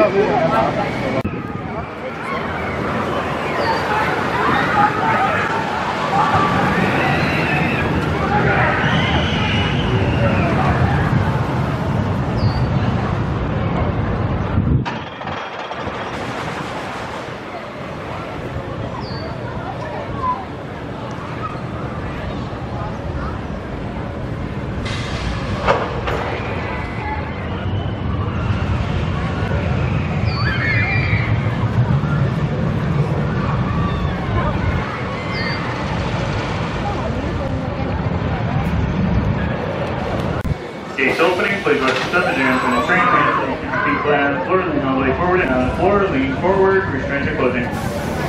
Gates opening, please watch the step adherence when the train transition. Feet flat on the floor, lean all the way forward and on the floor, lean forward, restraints are closing.